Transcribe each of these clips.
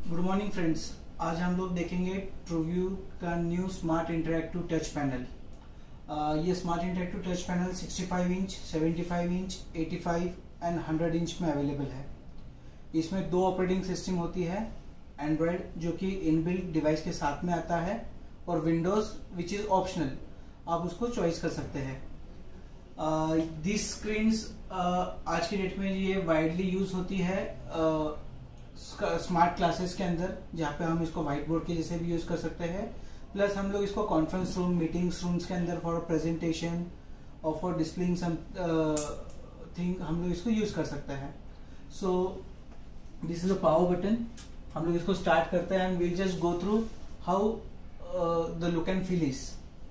Good morning friends. आज हम लोग देखेंगे ट्रूव्यू का new smart interactive touch panel. ये smart interactive touch panel 65 inch, 75 inch, 85 and 100 inch में अवेलेबल है। इसमें दो ऑपरेटिंग सिस्टम होती है, एंड्रॉयड जो कि इनबिल्ट डिवाइस के साथ में आता है और विंडोज विच इज ऑप्शनल, आप उसको चॉइस कर सकते हैं। दिस स्क्रीन्स आज की डेट में ये वाइडली यूज होती है स्मार्ट क्लासेस के अंदर, जहाँ पे हम इसको व्हाइट बोर्ड के जैसे भी यूज कर सकते हैं। प्लस हम लोग इसको कॉन्फ्रेंस रूम, मीटिंग्स रूम्स के अंदर फॉर प्रेजेंटेशन और फॉर डिस्प्लेइंग सम थिंग हम लोग इसको यूज कर सकते हैं। So this is a power button. हम लोग इसको स्टार्ट करते हैं and we'll just go through how the look and feel is.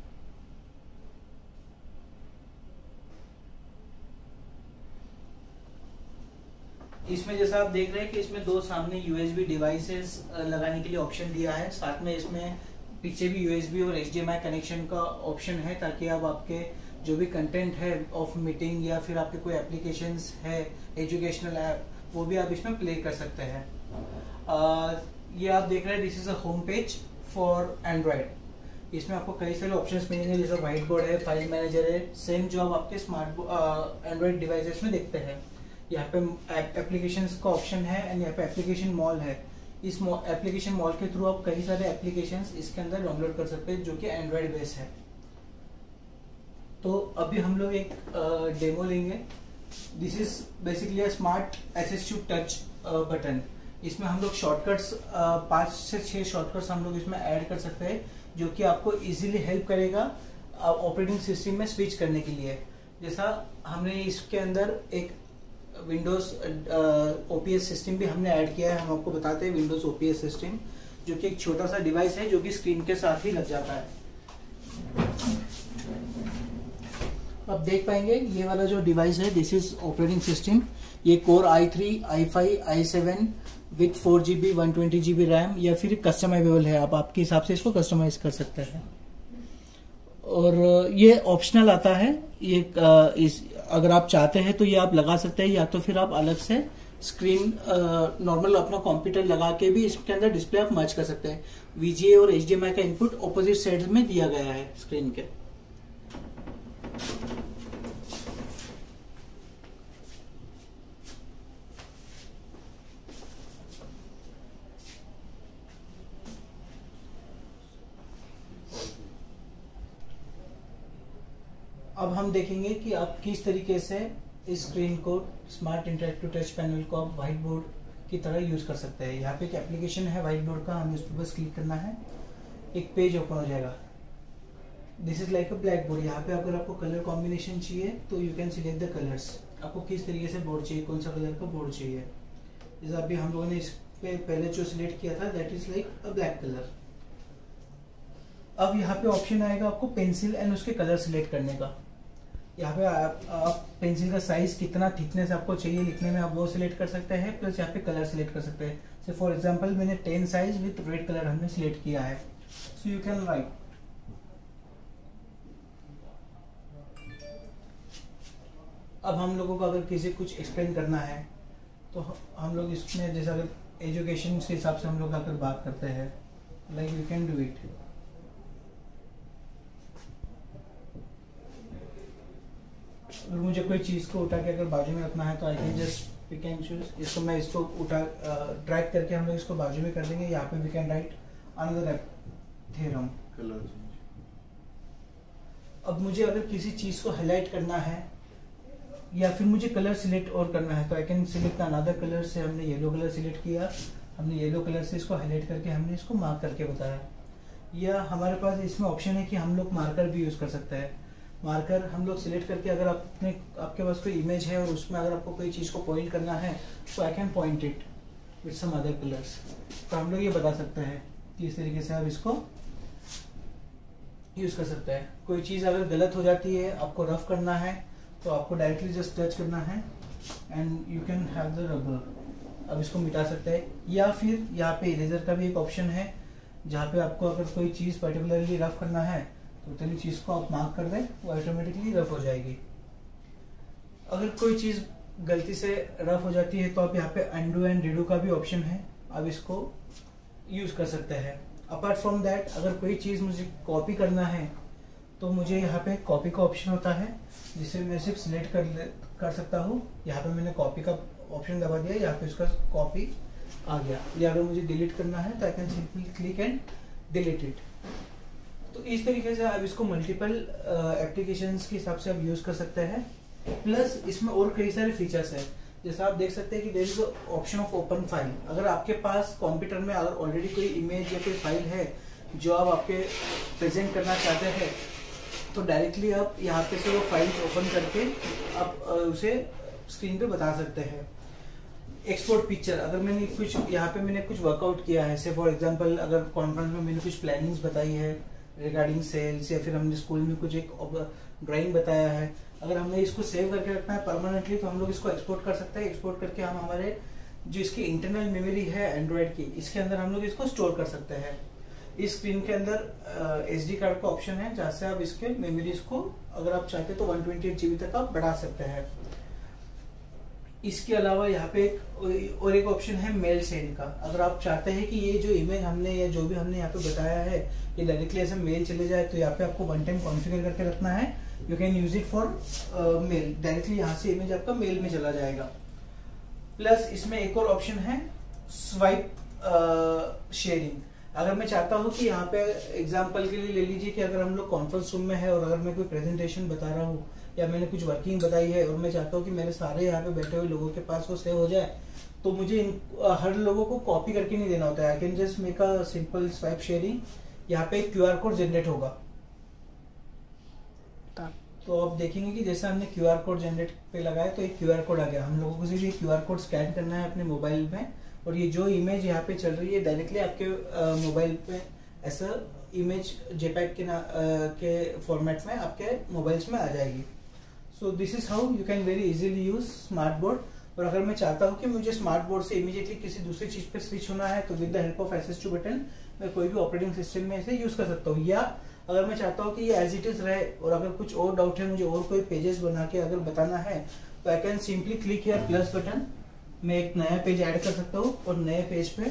इसमें जैसा आप देख रहे हैं कि इसमें दो सामने यूएसबी डिवाइसेस लगाने के लिए ऑप्शन दिया है। साथ में इसमें पीछे भी यूएसबी और एचडीएमआई कनेक्शन का ऑप्शन है, ताकि आप आपके जो भी कंटेंट है ऑफ मीटिंग या फिर आपके कोई एप्लीकेशंस है, एजुकेशनल ऐप, वो भी आप इसमें प्ले कर सकते हैं। ये आप देख रहे हैं, this is a home page for Android. इसमें आपको कई सारे ऑप्शंस मिलेंगे, जैसे व्हाइट बोर्ड है, फाइल मैनेजर है, सेम जो आप आपके स्मार्ट एंड्रॉयड डिवाइसेस में देखते हैं। यहाँ पे एप्लीकेशंस का ऑप्शन है एंड यहाँ पे एप्लीकेशन मॉल है। इस एप्लीकेशन मॉल के थ्रू आप कई सारे एप्लीकेशंस इसके अंदर डाउनलोड कर सकते हैं जो कि एंड्रॉयड बेस है। तो अभी हम लोग एक डेमो लेंगे। This is basically a smart assistive touch button. इसमें हम लोग शॉर्टकट्स 5 से 6 शॉर्टकट्स हम लोग इसमें ऐड कर सकते हैं, जो कि आपको इजीली हेल्प करेगा ऑपरेटिंग सिस्टम में स्विच करने के लिए। जैसा हमने इसके अंदर एक विंडोज ओपीएस सिस्टम भी हमने ऐड किया है। हम आपको बताते हैं विंडोज ओपीएस सिस्टम, जो कि एक छोटा सा डिवाइस है जो कि स्क्रीन के साथ ही लग जाता है। आप देख पाएंगे ये वाला जो डिवाइस है, दिस इज ऑपरेटिंग सिस्टम। ये core i3, i5, i7 with 4GB 120GB RAM या फिर कस्टमाइजेबल है। आप आपके हिसाब से इसको कस्टमाइज कर सकते हैं। और ये ऑप्शनल आता है। ये अगर आप चाहते हैं तो ये आप लगा सकते हैं, या तो फिर आप अलग से स्क्रीन नॉर्मल अपना कंप्यूटर लगा के भी इसके अंदर डिस्प्ले आप मर्ज कर सकते हैं। VGA और HDMI का इनपुट ऑपोजिट साइड में दिया गया है स्क्रीन के। अब हम देखेंगे कि आप किस तरीके से इस स्क्रीन को, स्मार्ट इंटरैक्टिव टच पैनल को आप व्हाइट बोर्ड की तरह यूज कर सकते हैं। यहाँ पे एक एप्लीकेशन है व्हाइट बोर्ड का, हमें उस पर बस क्लिक करना है, एक पेज ओपन हो जाएगा। This is like a black board. यहाँ पे अगर आपको कलर कॉम्बिनेशन चाहिए तो you can select the colours. आपको किस तरीके से बोर्ड चाहिए, कौन सा कलर का बोर्ड चाहिए। जैसे अभी हम लोगों ने इस पे पहले जो सिलेक्ट किया था, that is like a black colour. अब यहाँ पे ऑप्शन आएगा आपको पेंसिल एंड उसके कलर सिलेक्ट करने का। यहाँ पे आप पेंसिल का साइज कितना, थिकनेस आपको चाहिए लिखने में, आप वो सिलेक्ट कर सकते हैं। प्लस यहाँ पे कलर सिलेक्ट कर सकते हैं। सो फॉर एग्जांपल मैंने 10 साइज विथ रेड कलर हमने सिलेक्ट किया है। So you can write. अब हम लोगों को अगर किसी कुछ एक्सप्लेन करना है तो हम लोग इसमें, जैसे अगर एजुकेशन के हिसाब से हम लोग अगर बात करते हैं, like you can do it. अगर मुझे कोई चीज को उठा के अगर बाजू में रखना है तो I can just pick and choose. इसको मैं इसको उठा ड्रैग करके हम लोग इसको बाजू में कर देंगे। यहाँ पे we can write another theorem. अब मुझे अगर किसी चीज को हाईलाइट करना है या फिर मुझे कलर सिलेक्ट और करना है तो I can select another colour. से हमने येलो कलर सिलेक्ट किया, हमने येलो कलर से इसको हाईलाइट करके हमने इसको मार्क करके बताया। या हमारे पास इसमें ऑप्शन है कि हम लोग मार्कर भी यूज कर सकते हैं। मार्कर हम लोग सिलेक्ट करके, अगर आपके पास कोई इमेज है और उसमें अगर आपको कोई चीज को पॉइंट करना है तो I can point it with some other colours. तो हम लोग ये बता सकते हैं कि इस तरीके से आप इसको यूज कर सकते हैं। कोई चीज अगर गलत हो जाती है, आपको रफ करना है, तो आपको डायरेक्टली जस्ट टच करना है and you can have the rubber. अब इसको मिटा सकते हैं। या फिर यहाँ पे इरेजर का भी एक ऑप्शन है, जहाँ पे आपको अगर कोई चीज पर्टिकुलरली रफ करना है तो उतनी चीज को आप मार्क कर दें, वो ऑटोमेटिकली रफ हो जाएगी। अगर कोई चीज गलती से रफ हो जाती है तो आप यहाँ पे अनडू एंड रीडू का भी ऑप्शन है, आप इसको यूज कर सकते हैं। अपार्ट फ्रॉम दैट अगर कोई चीज मुझे कॉपी करना है तो मुझे यहाँ पे कॉपी का ऑप्शन होता है, जिसे मैं सिर्फ सिलेक्ट कर सकता हूँ। यहाँ पे मैंने कॉपी का ऑप्शन दबा दिया, यहाँ पे उसका कॉपी आ गया। या अगर मुझे डिलीट करना है तो I can simply click and delete it. तो इस तरीके से आप इसको मल्टीपल एप्लीकेशंस के हिसाब से आप यूज कर सकते हैं। प्लस इसमें और कई सारे फीचर्स है, जैसा आप देख सकते हैं कि there is option of open file. अगर आपके पास कंप्यूटर में अगर ऑलरेडी कोई इमेज या कोई फाइल है जो आप आपके प्रेजेंट करना चाहते हैं, तो डायरेक्टली आप यहाँ पे से वो फाइल ओपन करके आप उसे स्क्रीन पे बता सकते हैं। एक्सपोर्ट पिक्चर, अगर मैंने कुछ यहाँ पे मैंने कुछ वर्कआउट किया है, से फॉर एग्जांपल अगर कॉन्फ्रेंस में मैंने कुछ प्लानिंग्स बताई है रिगार्डिंग सेल्स, या फिर हमने स्कूल में कुछ एक ड्राइंग बताया है, अगर हमें इसको सेव करके रखना है परमानेंटली तो हम लोग इसको एक्सपोर्ट कर सकते हैं। एक्सपोर्ट करके हम हमारे जो इसकी इंटरनल मेमोरी है एंड्रॉइड की, इसके अंदर हम लोग इसको स्टोर कर सकते हैं। इस स्क्रीन के अंदर SD कार्ड का ऑप्शन है, जहाँ से आप इसके मेमोरीज को अगर आप चाहते तो 128 GB तक आप बढ़ा सकते हैं। इसके अलावा यहाँ पे एक ऑप्शन है मेल सेंड का। अगर आप चाहते हैं कि ये जो इमेज हमने या जो भी हमने यहाँ पे बताया है ये डायरेक्टली ऐसे मेल चले जाए, तो यहाँ पे आपको वन टाइम कॉन्फ़िगर करके रखना है। You can use it for mail, directly यहाँ से इमेज आपका मेल में चला जाएगा। प्लस इसमें एक और ऑप्शन है स्वाइप शेयरिंग। अगर मैं चाहता हूँ कि यहाँ पे एग्जाम्पल के लिए ले लीजिए कि अगर हम लोग कॉन्फ्रेंस रूम में है और अगर मैं कोई प्रेजेंटेशन बता रहा हूँ या मैंने कुछ वर्किंग बताई है और मैं चाहता हूँ कि मेरे सारे यहाँ पे बैठे हुए लोगों के पास वो सेव हो जाए, तो मुझे हर लोगों को कॉपी करके नहीं देना होता है। I can just make a simple swipe sharing. यहाँ पे QR कोड जनरेट होगा, तो आप देखेंगे कि जैसे हमने QR कोड जनरेट पे लगाया तो एक QR कोड आ गया। हम लोगों को सिर्फ ये QR कोड स्कैन करना है अपने मोबाइल में, और ये जो इमेज यहाँ पे चल रही है डायरेक्टली आपके मोबाइल पे ऐसा इमेज JPEG के फॉर्मेट में आपके मोबाइल्स में आ जाएगी। So this is how you can very easily use smart board. और अगर मैं चाहता हूँ कि मुझे स्मार्ट बोर्ड से इमीडिएटली किसी दूसरी चीज पे स्विच होना है, तो with the help of SS2 button मैं कोई भी ऑपरेटिंग सिस्टम में इसे यूज कर सकता हूँ। या अगर मैं चाहता हूँ कि ये एज इट इज रहे और अगर कुछ और डाउट है, मुझे और कोई पेजेस बना के अगर बताना है, तो I can simply click here plus button. मैं एक नया पेज ऐड कर सकता हूँ और नए पेज पे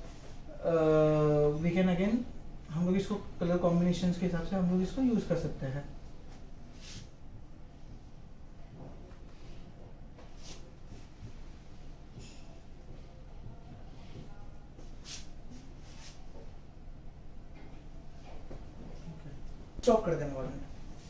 वी कैन अगेन हम लोग इसको कलर कॉम्बिनेशन के हिसाब से हम लोग इसको यूज कर सकते हैं। स्टॉप कर देने वाले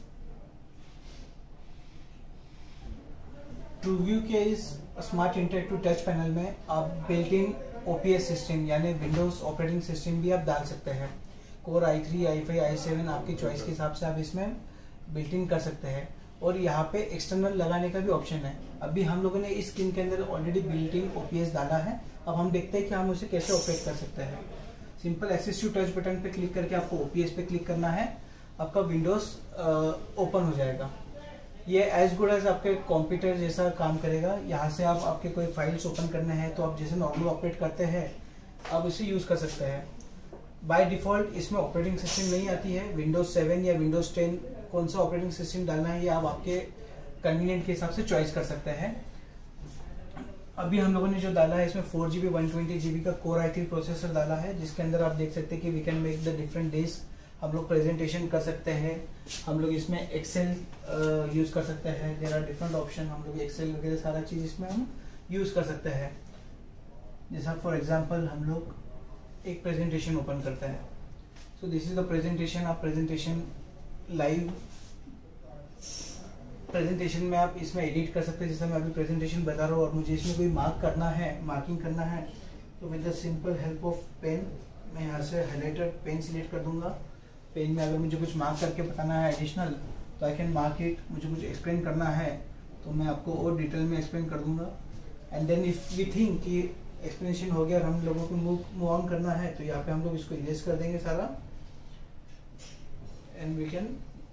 TrueView के इस स्मार्ट इंटरैक्टिव टच पैनल में आप बिल्ट इन OPS सिस्टम यानी विंडोज ऑपरेटिंग सिस्टम भी आप डाल सकते हैं। Core i3, i5, i7 आपकी चॉइस के हिसाब से आप इसमें बिल्ट इन कर सकते हैं। और यहाँ पे एक्सटर्नल लगाने का भी ऑप्शन है। अभी हम लोगों ने इस स्क्रीन के अंदर ऑलरेडी बिल्ट इन OPS डाला है। अब हम देखते हैं कि हम उसे कैसे ऑपरेट कर सकते हैं। सिंपल SS2 टच बटन पे क्लिक करके आपको OPS पे क्लिक करना है, आपका विंडोज ओपन हो जाएगा। ये एज गुड एज आपके कंप्यूटर जैसा काम करेगा। यहाँ से आप आपके कोई फाइल्स ओपन करने हैं तो आप जैसे नॉर्मल ऑपरेट करते हैं आप इसे यूज कर सकते हैं। बाय डिफॉल्ट इसमें ऑपरेटिंग सिस्टम नहीं आती है। Windows 7 या Windows 10 कौन सा ऑपरेटिंग सिस्टम डालना है ये आप आपके कन्वीनियंट के हिसाब से चॉइस कर सकते हैं। अभी हम लोगों ने जो डाला है इसमें 4GB 120GB का Core i3 प्रोसेसर डाला है, जिसके अंदर आप देख सकते हैं कि we can make the different days. हम लोग प्रेजेंटेशन कर सकते हैं, हम लोग इसमें एक्सेल यूज कर सकते हैं। देयर आर डिफरेंट ऑप्शन, हम लोग एक्सेल वगैरह सारा चीज इसमें हम यूज कर सकते हैं। जैसा फॉर एग्जांपल हम लोग एक प्रेजेंटेशन ओपन करते हैं। So this is the presentation. आप प्रेजेंटेशन लाइव प्रेजेंटेशन में आप इसमें एडिट कर सकते हैं। जैसे मैं अभी प्रेजेंटेशन बता रहा हूँ और मुझे इसमें कोई मार्किंग करना है, तो with the simple help of pen मैं यहाँ से हाइलाइटर पेन सिलेक्ट कर दूंगा। पेन में अगर मुझे कुछ मार्क करके बताना है एडिशनल, तो आई कैन मार्क इट। मुझे कुछ एक्सप्लेन करना है तो मैं आपको और डिटेल में एक्सप्लेन कर दूंगा। And then if we think कि एक्सप्लेनेशन हो गया और हम लोगों को मूव ऑन करना है, तो यहाँ पे हम लोग इसको इरेज कर देंगे सारा। And we can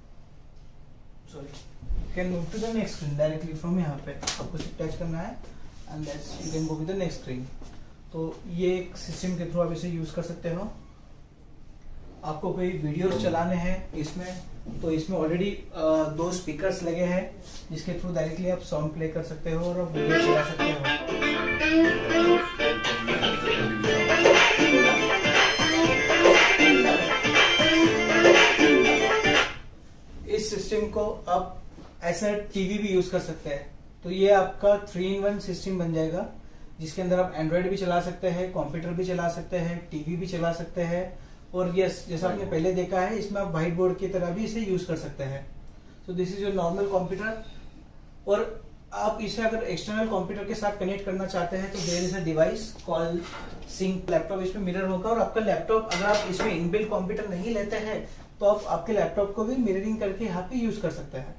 move to the next screen directly from यहाँ पे। आपको सिर्फ टच करना है and that's you can go with the next screen. तो ये एक सिस्टम के थ्रू आप इसे यूज कर सकते हो। आपको कोई वीडियोस चलाने हैं इसमें, तो इसमें ऑलरेडी 2 स्पीकर्स लगे हैं जिसके थ्रू डायरेक्टली आप साउंड प्ले कर सकते हो और आप वीडियो चला सकते हो। को आप ऐसा टीवी भी यूज कर सकते हैं। तो ये आपका 3-in-1 सिस्टम बन जाएगा, जिसके अंदर आप एंड्रॉयड भी चला सकते हैं, कंप्यूटर भी चला सकते हैं, टीवी भी चला सकते हैं, और यस जैसा आपने पहले देखा है इसमें आप व्हाइट बोर्ड की तरह भी इसे यूज कर सकते हैं। So this is your normal computer. और आप इसे अगर एक्सटर्नल कंप्यूटर के साथ कनेक्ट करना चाहते हैं तो there is a device call sync laptop. इसमें मिरर होगा, और आपका लैपटॉप अगर आप इसमें इनबिल्ट कंप्यूटर नहीं लेते हैं तो आप आपके लैपटॉप को भी मिररिंग करके यहाँ पे यूज कर सकते हैं।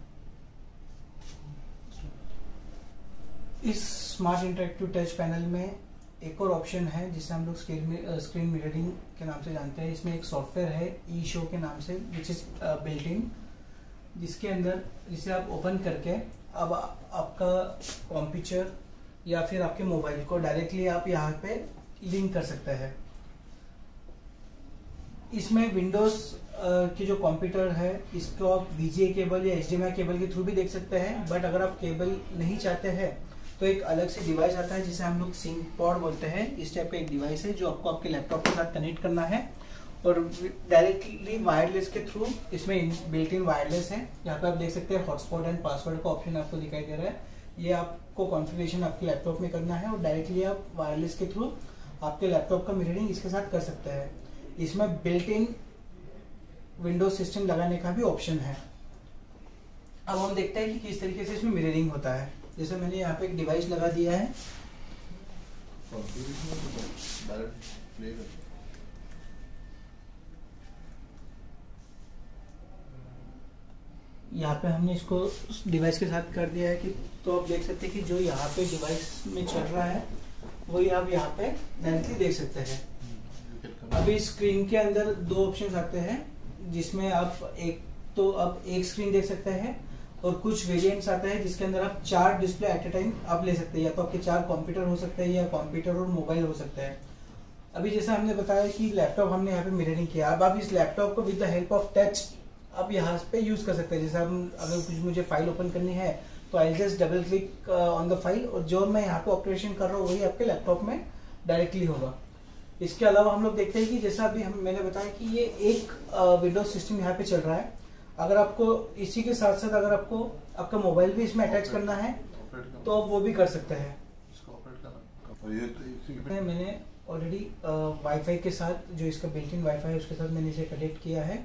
इस स्मार्ट इंटरेक्टिव टच पैनल में एक और ऑप्शन है जिसे हम लोग स्क्रीन मिररिंग के नाम से जानते हैं। इसमें एक सॉफ्टवेयर है ई-शो के नाम से, विच इज बिल्ट इन, जिसके अंदर जिसे आप ओपन करके अब आपका कंप्यूटर या फिर आपके मोबाइल को डायरेक्टली आप यहाँ पे लिंक कर सकते हैं। इसमें विंडोज की जो कंप्यूटर है इसको आप VGA केबल या HDMI केबल के थ्रू भी देख सकते हैं, बट अगर आप केबल नहीं चाहते हैं तो एक अलग से डिवाइस आता है जिसे हम लोग सिंक पॉड बोलते हैं। इस टाइप का एक डिवाइस है जो आपको आपके लैपटॉप के साथ कनेक्ट करना है, और डायरेक्टली वायरलेस के थ्रू इसमें बिल्ट इन वायरलेस है। यहाँ पे आप देख सकते हैं हॉटस्पॉट एंड पासवर्ड का ऑप्शन आपको दिखाई दे रहा है। ये आपको कॉन्फ़िगरेशन आपके लैपटॉप में करना है, और डायरेक्टली आप वायरलेस के थ्रू आपके लैपटॉप का मिररिंग इसके साथ कर सकते हैं। इसमें बिल्ट इन विंडोज सिस्टम लगाने का भी ऑप्शन है। अब हम देखते हैं कि किस तरीके से इसमें मिररिंग होता है। जैसे मैंने यहाँ पे एक डिवाइस लगा दिया है, यहाँ पे हमने इसको डिवाइस के साथ कर दिया है कि तो आप देख सकते हैं कि जो यहाँ पे डिवाइस में चल रहा है वही आप यहाँ पे डायरेक्टली देख सकते हैं। अभी स्क्रीन के अंदर दो ऑप्शंस आते हैं, जिसमें आप एक स्क्रीन देख सकते हैं, और कुछ वेरिएंट्स आते हैं जिसके अंदर आप 4 डिस्प्ले एट ए टाइम आप ले सकते हैं। या तो आपके 4 कंप्यूटर हो सकते हैं, या कंप्यूटर और मोबाइल हो सकता है। अभी जैसा हमने बताया कि लैपटॉप हमने यहाँ पे मिररिंग किया, अब आप इस लैपटॉप को with the help of touch आप यहाँ पे यूज कर सकते हैं। जैसे हम अगर कुछ मुझे फाइल ओपन करनी है तो I just double click on the file, और जो मैं यहाँ पे ऑपरेशन कर रहा हूँ वही आपके लैपटॉप में डायरेक्टली होगा। इसके अलावा हम लोग देखते हैं कि जैसा अभी मैंने बताया कि ये एक विंडोज सिस्टम यहाँ पे चल रहा है। अगर आपको इसी के साथ साथ अगर आपको आपका मोबाइल भी इसमें अटैच करना है तो आप वो भी कर सकते हैं। मैंने ऑलरेडी वाईफाई के साथ, जो इसका बिल्ट इन वाईफाई है उसके साथ मैंने इसे कनेक्ट किया है।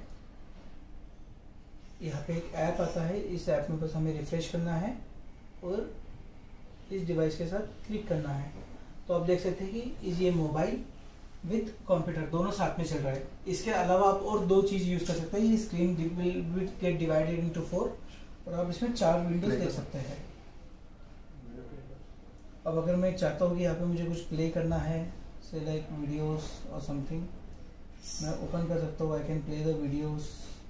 यहाँ पे एक ऐप आता है, इस ऐप में बस हमें रिफ्रेश करना है और इस डिवाइस के साथ क्लिक करना है। तो आप देख सकते हैं कि ये मोबाइल विद कंप्यूटर दोनों साथ में चल रहा है। इसके अलावा आप और 2 चीज यूज कर सकते हैं। ये screen will get divided into 4, और आप इसमें 4 विंडोज देख सकते हैं। अब अगर मैं चाहता हूँ कि यहाँ पे मुझे कुछ प्ले करना है, से लाइक वीडियोस और समथिंग, मैं ओपन कर सकता हूँ। I can play the videos